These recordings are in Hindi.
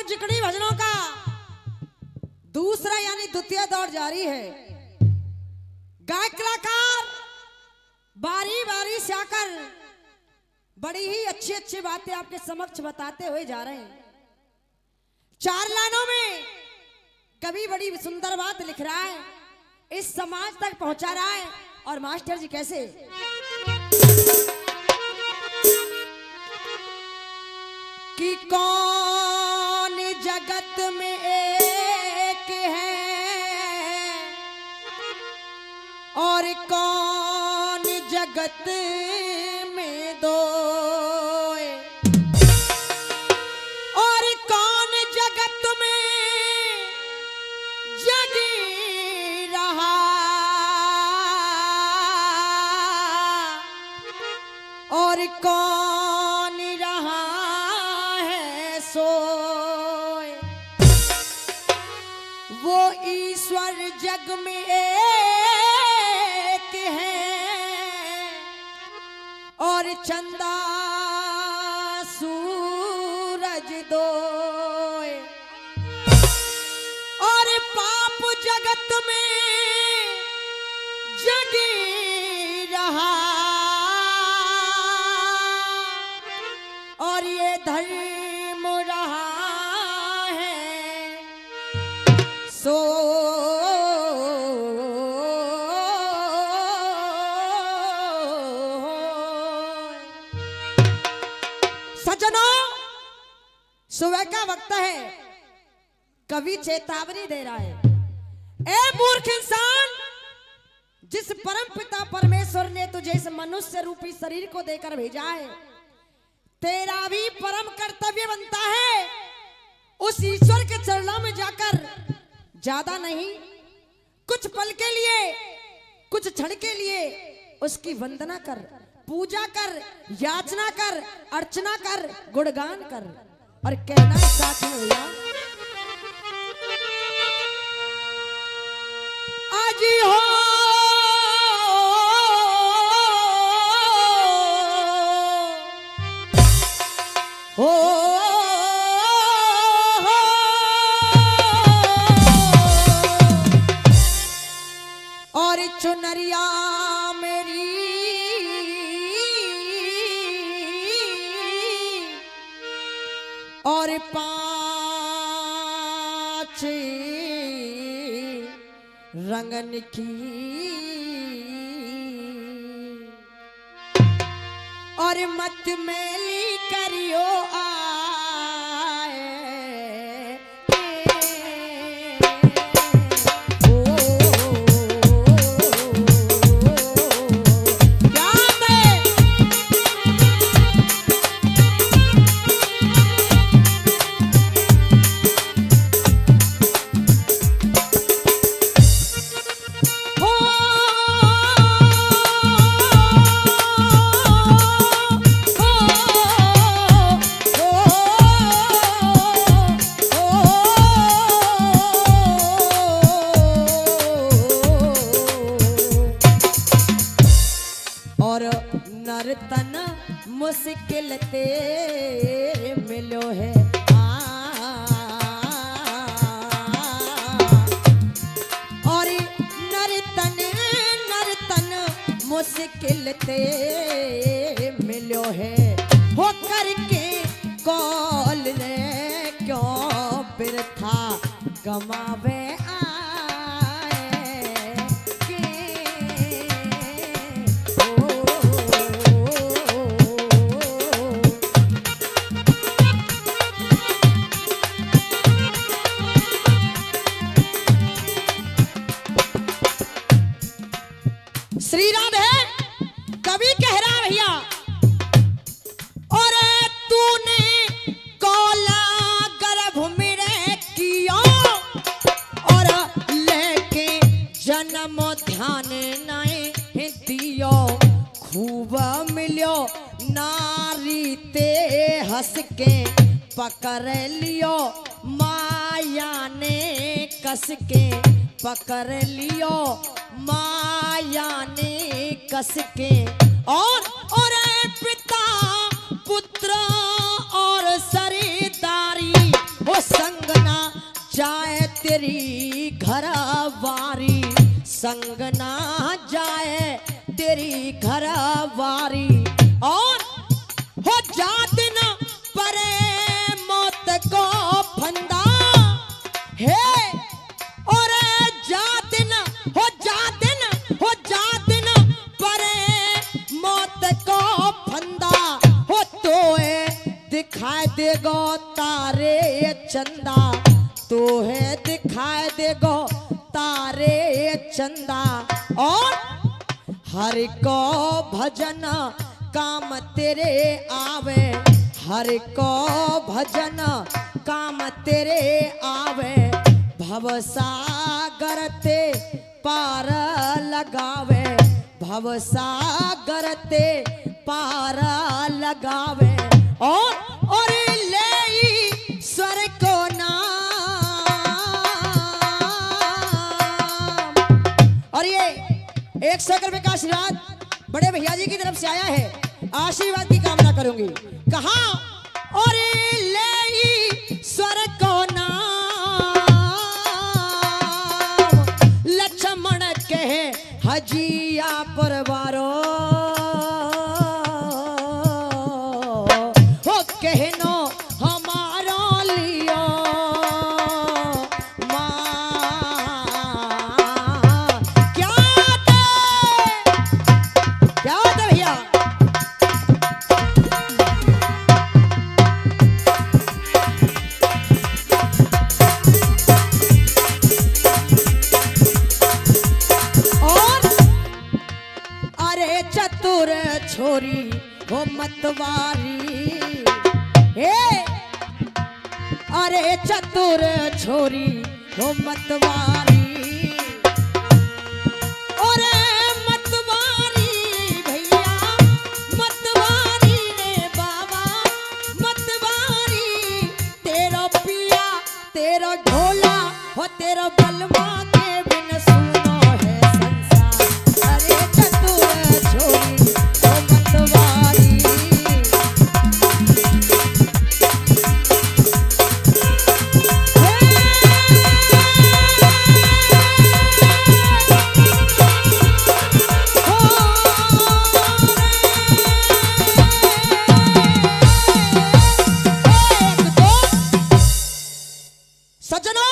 चिकनी भजनों का दूसरा यानी द्वितीय दौर जारी है। गायक कलाकार बारी बारी से आकर बड़ी ही अच्छी अच्छी बातें आपके समक्ष बताते हुए जा रहे हैं। 4 लाइनों में कवि बड़ी सुंदर बात लिख रहा है, इस समाज तक पहुंचा रहा है। और मास्टर जी कैसे? कि कौन जगत में एक है और कौन जगत में दो, और कौन जगत में जगी रहा और कौन रहा है सोए। वो ईश्वर जग में एक है और चंदा सूरज दो, और पाप जगत में जगी रहा और ये धर्म रहा है सो। सज्जनों, सुबह का वक्त है, कवि चेतावनी दे रहा है। ए मूर्ख इंसान, जिस परम पिता परमेश्वर ने तुझे इस मनुष्य रूपी शरीर को देकर भेजा है, तेरा भी परम कर्तव्य बनता है उस ईश्वर के चरणों में जाकर ज्यादा नहीं, कुछ पल के लिए, कुछ क्षण के लिए उसकी वंदना कर, पूजा कर, याचना कर, अर्चना कर, गुणगान कर। और कहना साथ में भैया, आज हो और चुनरिया मेरी और 5 रंगन की और मत मैली करियो नर्तन मुश्किल ते मिलो है और नर्तन मुश्किल ते मिलो है हो करके कॉल ने क्यों बिरथा गमावे श्री राधे। कवि कह रहा भैया, और तूने कौला गर्भ मेरे किया और लेके जन्म ध्यान नहीं दियो, खूब मिलो नारी ते हंस के पकड़ लियो, माया ने कस के पकड़ लियो, माया ने कस के। और पिता पुत्र और सरीदारी वो संग ना जाए तेरी घरवारी और हो जात न परे मौत को फंदा है और जात न परे मौत को फंदा हो तो दिखाई देगो तारे चंदा तो है दिखाई देगो तारे चंदा और हर को भजन काम तेरे आवे हर को भजन काम तेरे आवे भवसागर ते पार लगावे भवसागर ते पार लगावे और ले स्वर को नाम और ये 100 रुपए का आशीर्वाद बड़े भैया जी की तरफ से आया है। आशीर्वाद की कामना करूंगी। कहा और ले स्वर को नाम लक्ष्मण कहे हजिया परवारो हो कहनो हमारो लियो भैया और अरे चतुर छोरी हो मतवारी हे अरे चतुर छोरी हो मतवारी तेरा बलमा के बिन सुनो है संसार अरे चतुर छोरी ओ मतवारी सज्जनों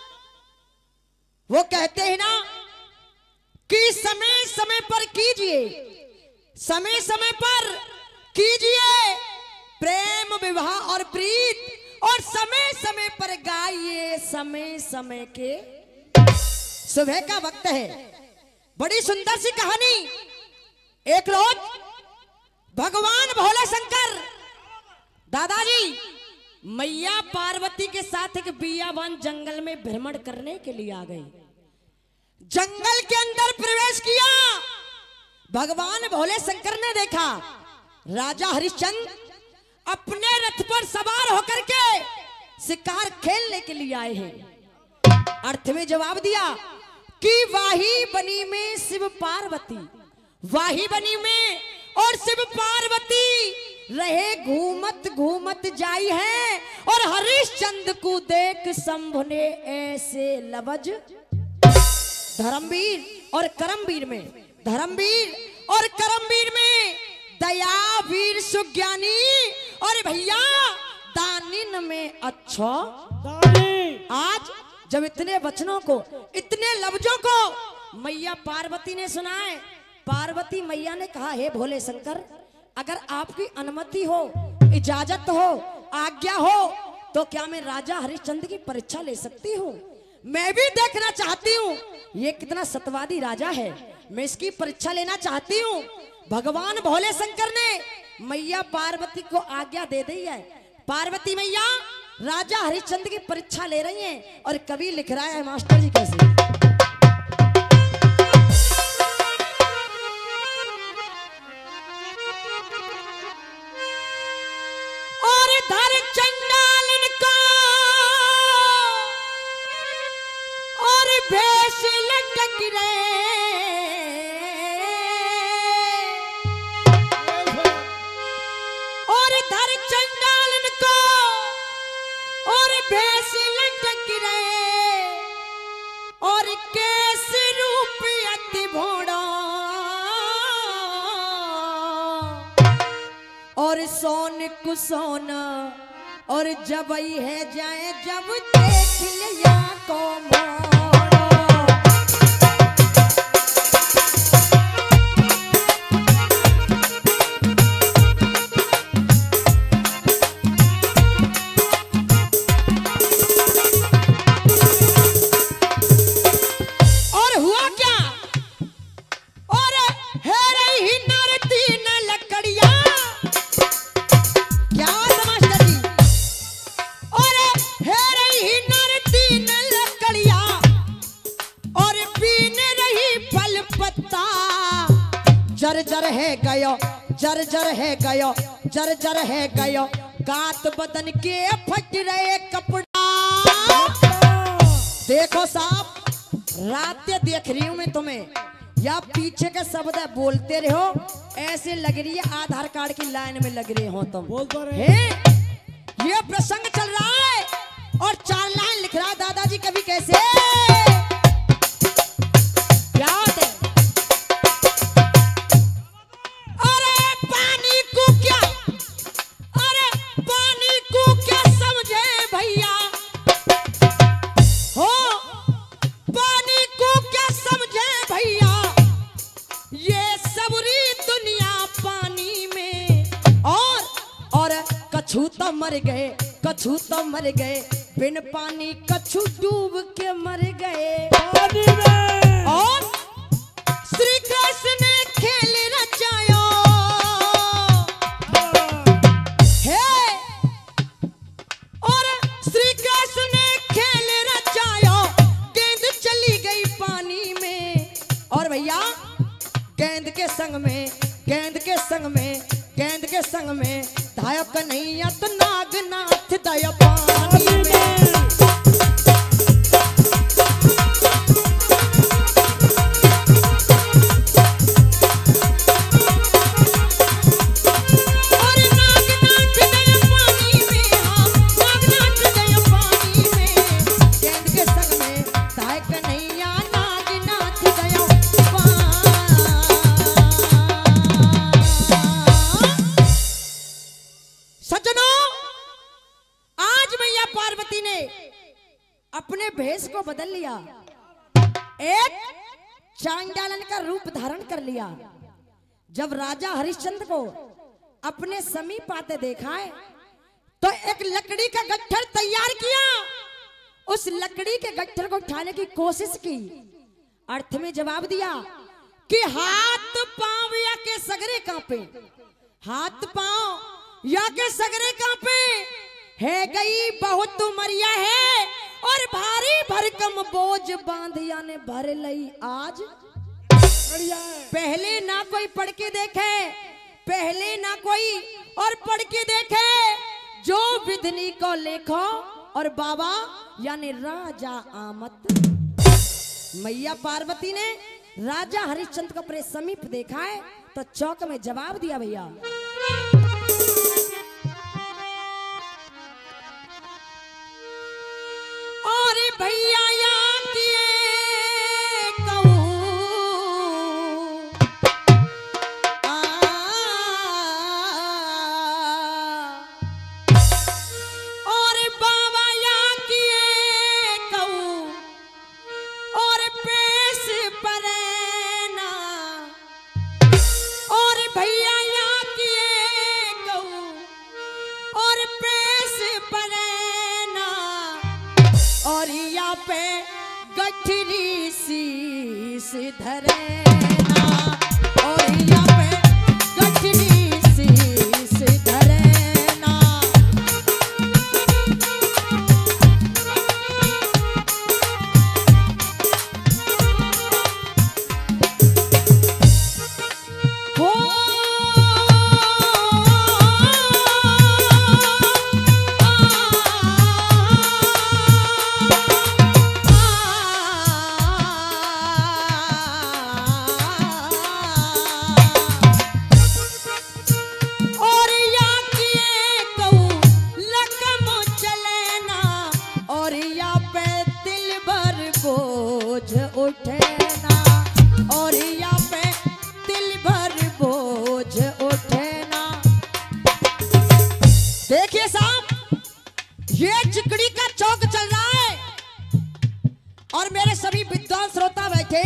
वो कहते हैं ना कि समय समय पर कीजिए समय समय पर कीजिए प्रेम विवाह और प्रीत और समय समय पर गाइए समय समय के सुबह का वक्त है। बड़ी सुंदर सी कहानी। एक रोज भगवान भोले शंकर दादाजी मैया पार्वती के साथ एक बियाबान जंगल में भ्रमण करने के लिए आ गए। जंगल के अंदर प्रवेश किया। भगवान भोले शंकर ने देखा राजा हरिश्चंद्र अपने रथ पर सवार होकर के शिकार खेलने के लिए आए हैं। अर्थ में जवाब दिया कि वाही बनी में शिव पार्वती वाही बनी में और शिव पार्वती रहे घूमत घूमत जाई है और हरिश्चंद्र को देख शंभु ने ऐसे लवज धर्मवीर और करमवीर में धर्मवीर और करमवीर में दयावीर सुज्ञानी और भैया दानिन में अच्छा आज जब इतने वचनों को इतने लफ्जों को मैया पार्वती ने सुना है। पार्वती मैया ने कहा हे भोले शंकर अगर आपकी अनुमति हो इजाजत हो आज्ञा हो तो क्या मैं राजा हरिश्चंद्र की परीक्षा ले सकती हूँ। मैं भी देखना चाहती हूँ ये कितना सत्यवादी राजा है। मैं इसकी परीक्षा लेना चाहती हूँ। भगवान भोले शंकर ने मैया पार्वती को आज्ञा दे दी है। पार्वती मैया राजा हरिश्चंद्र की परीक्षा ले रही हैं और कवि लिख रहा है मास्टर जी कैसे और धर चंडालन को और भेष लटक रहे और धर चंडालन को और भेष लटक रहे और कैसे रूप और सोन कुसोना और जब ही है जाए जब देख लिया को जर है गयो जर है गयो जर है गयो गात बदन के फट रहे कपड़ा। देखो साहब रात देख रही हूं मैं तुम्हें या पीछे के शब्द बोलते रहो ऐसे लग रही है आधार कार्ड की लाइन में लग रहे हो तुम। बोल तो रहे ये प्रसंग चल रहा है और 4 लाइन लिख रहा है दादाजी कभी कैसे कछु तो मर गए बिन पानी कछु डूब के मर गए पानी में। और श्री कृष्ण ने खेल रचायो है और श्री कृष्ण ने खेल रचायो गेंद चली गई पानी में। और भैया गेंद के संग में गेंद के संग में गेंद के संग में धायो कन्हैया तो नागनाथ दया पानी में। अपने भेष को बदल लिया एक चांडालन का रूप धारण कर लिया। जब राजा हरिश्चंद्र को अपने समीप आते देखा है तो एक लकड़ी का गट्ठर तैयार किया, उस लकड़ी के गट्ठर को उठाने की कोशिश की। अर्थ में जवाब दिया कि हाथ पांव या के सगरे कांपे, हाथ पांव या के सगरे कांपे है गई बहुत उमरिया है और भारी भरकम बोझ बांधिया ने भर लई आज। पहले ना कोई पढ़ के देखे, पहले ना कोई और पढ़ के देखे, जो विधनी को लेखो और बाबा यानी राजा आमत। मैया पार्वती ने राजा हरिश्चंद्र को अपने समीप देखा है तो चौक में जवाब दिया भैया भैया या किए कहूं और बाबा या किए कहूं और पेश परेना और भैया या किए कहूं और पेश परेना और यहाँ पे गठरी शीश धरेना और यहाँ पे गठरी शीश धरेना। हो ये चिकड़ी का चौक चल रहा है और मेरे सभी विद्वान श्रोता बैठे।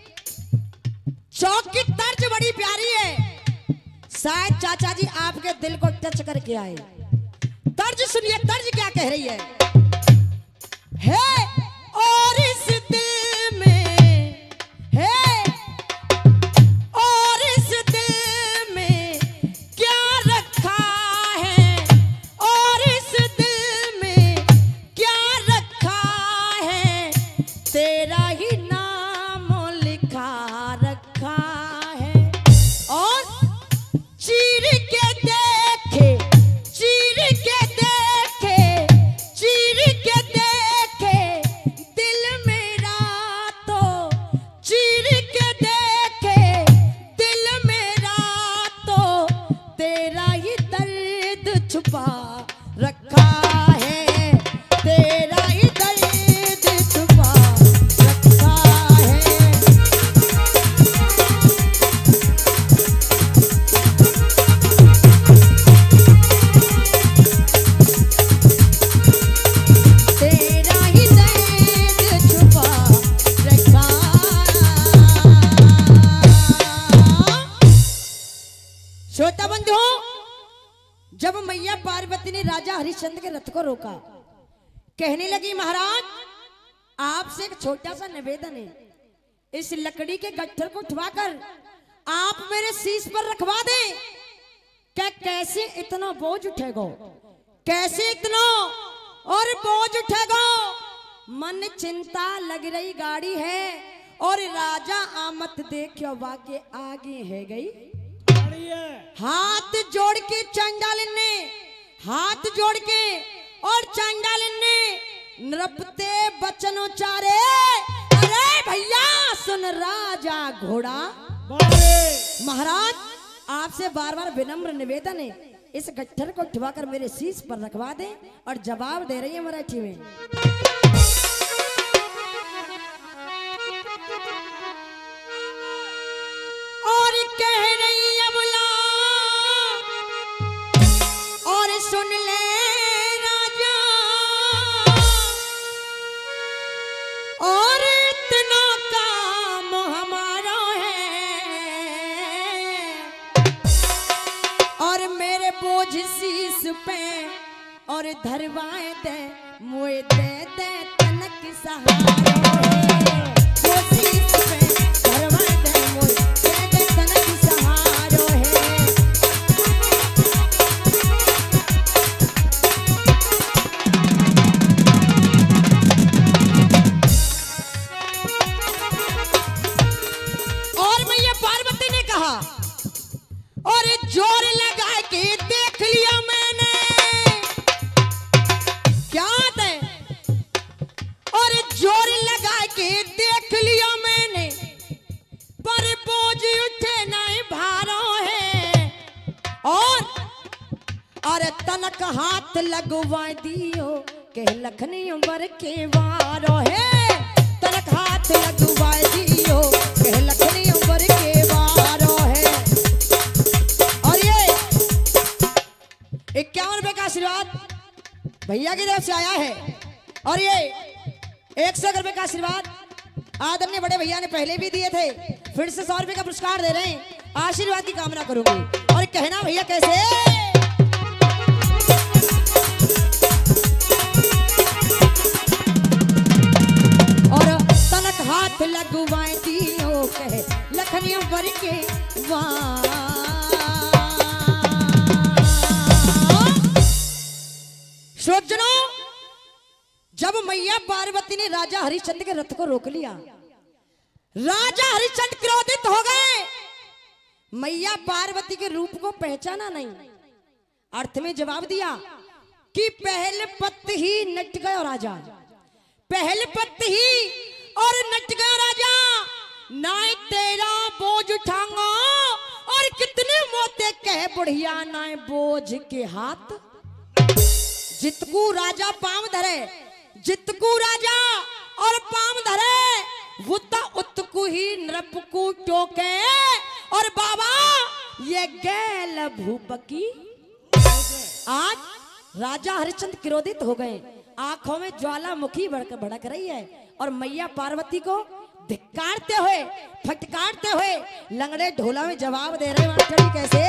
चौक की तर्ज बड़ी प्यारी है, शायद चाचा जी आपके दिल को टच करके आए। तर्ज सुनिए, तर्ज क्या कह रही है और इस दिल में है, और इस दिल में क्या रखा है, और इस दिल में क्या रखा है, तेरा ही नाम लिखा रखा है। और चीर के देखे, चीर के देखे, चीर के देखे दिल मेरा, तो चीर के देखे दिल मेरा, तो तेरा ही दर्द छुपा रखा है, तेरा ही दर्द छुपा रखा है। तेरा ही दर्द छुपा रखा। श्रोता बंधु, जब मैया पार्वती ने राजा हरिश्चंद्र के रथ को रोका, कहने लगी महाराज आपसे एक छोटा सा निवेदन है, इस लकड़ी के गट्ठर को उठवाकर आप मेरे शीश पर रखवा दें। क्या कैसे इतना बोझ उठेगा, कैसे इतना और बोझ उठेगा, मन चिंता लग रही गाड़ी है और राजा आमत देखो वाके आगे है गई। हाथ जोड़ के चंडालन ने, हाथ जोड़ के और चंडालन ने नृपते बचन उचारे, अरे भैया सुन राजा घोड़ा। महाराज आपसे बार बार विनम्र निवेदन है, इस गट्ठर को उठवाकर मेरे शीश पर रखवा दें। और जवाब दे रही है मराठी में, और कह रही है बुला और सुन ले राजा, और इतना काम हमारा है, और मेरे बोझ शीश पे और धरवाए दे, मुझे दे दे तनक सहारा है, वो शीश पे धरवाए दे, मुझे दे दे तनक सहारा है। और मैया पार्वती ने कहा, और जोर लगा के देख लिया मैंने, क्या है, और जोर लगा के देख लिया मैंने, पर बोझ उठे नहीं भारो है, और तनक हाथ लगवा दियो के लखनी बर के वारो है, तनक हाथ लगवा दियो के लखनी बर के वारो है। और ये 51 रुपए का आशीर्वाद भैया की तरफ से आया है, और ये 100 रुपए का आशीर्वाद आदरणीय बड़े भैया ने पहले भी दिए थे, फिर से 100 रुपए का पुरस्कार दे रहे हैं। आशीर्वाद की कामना करूंगी। और कहना भैया कैसे, और तनक हाथ लगवाए दियो कहे लखनियों बर के श्रोतजनों, जब मैया पार्वती ने राजा हरिश्चंद्र के रथ को रोक लिया, राजा हरिश्चंद्र क्रोधित हो गए। मैया पार्वती के रूप को पहचाना नहीं, अर्थ में जवाब दिया कि पहल पत्त ही नट गया राजा, पहल पत्त ही और नट गया राजा, ना तेरा बोझ उठाऊंगा, और कितने मोते कह बुढ़िया ना बोझ के हाथ। जितकू राजा पाम धरे, जितकू राजा और पाम धरे, वो तो उत्तकू ही नृपकू टोके। और बाबा ये गैल भूपकी आज राजा हरिश्चंद्र क्रोधित हो गए, आंखों में ज्वालामुखी भड़क रही है और मैया पार्वती को धिक्कारते हुए, फटकारते हुए लंगड़े ढोला में जवाब दे रहे हैं। कैसे?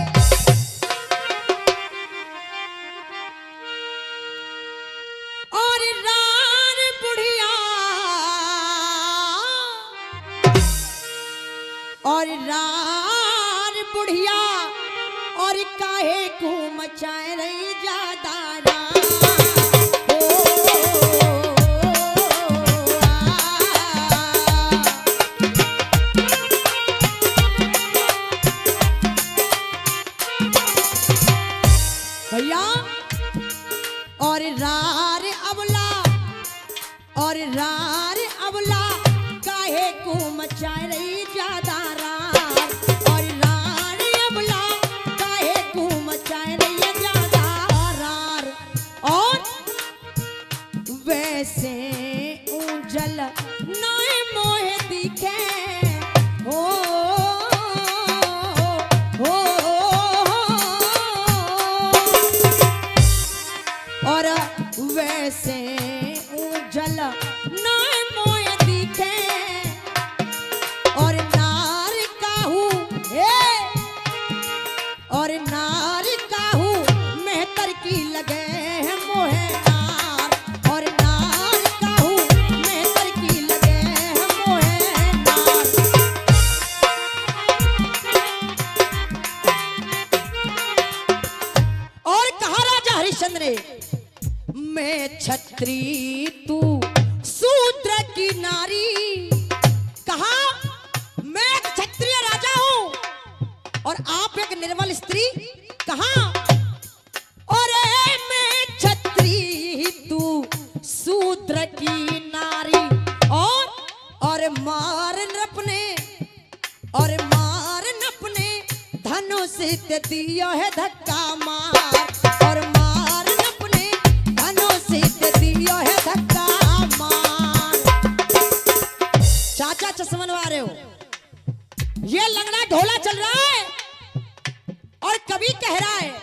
और रार बुढ़िया, और रार बुढ़िया, और काहे को मचाए रही ज्यादा भैया। और रार अबला, और रार अबला, काहे को मचाए रही ज्यादा रार, और रार अबला, काहे को मचाए रही ज्यादा रार। और वैसे उजल नए मोहे दिखे हो, और वैसे उजल नाय मोय दिखे, और नार काहू और नार काहू मेहतर की लगे है मोहे नार, और नार काहू मेहतर की लगे है मोहे नार। और कहा राजा हरिश्चंद्र ने, मैं छत्री तू शूद्र की नारी। कहा मैं एक क्षत्रिय राजा हूं और आप एक निर्मल स्त्री। कहा और मैं छत्री तू शूद्र की नारी, और मारन अपने, और मारन अपने धनुष से दिया है धक्का मार, और मारन अपने धनुष से दिया है धक्का मार। चाचा चश्मन वाले हो, ये लंगड़ा ढोला चल रहा है और कवि कह रहा है,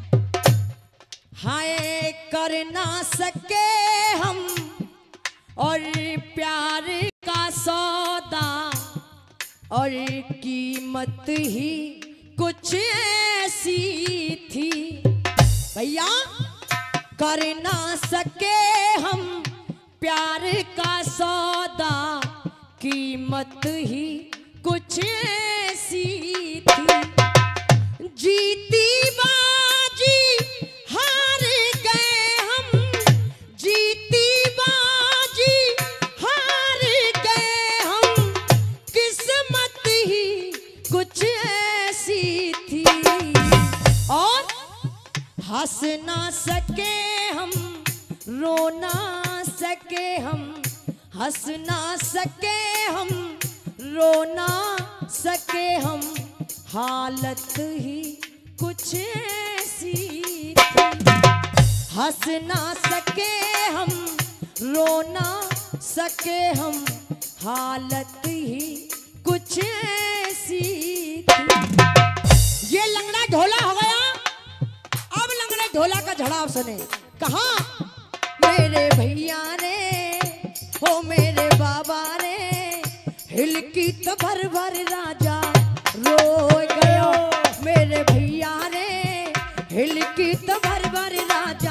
हाय कर ना सके हम और प्यार का सौदा, और कीमत ही कुछ ऐसी थी। भैया कर ना सके हम प्यार का सौदा, कीमत ही कुछ ऐसी थी। जीती बाजी हार गए हम, जीती बाजी हार गए हम, किस्मत ही कुछ ऐसी थी। और हंस ना सके हम, रो ना सके हम, हंस ना सके हम, रो ना सके हम, हालत ही कुछ ऐसी थी। हंस ना सके हम, रो ना सके हम, हालत ही कुछ ऐसी थी। ये लंगड़ा ढोला हो गया। अब लंगड़े ढोला का झड़ाव सुने। कहा मेरे भैया ने, हो मेरे बाबा ने, हिलकी तो भर भर राजा रो गयो। मेरे भैया ने हिलकी तो भर भर राजा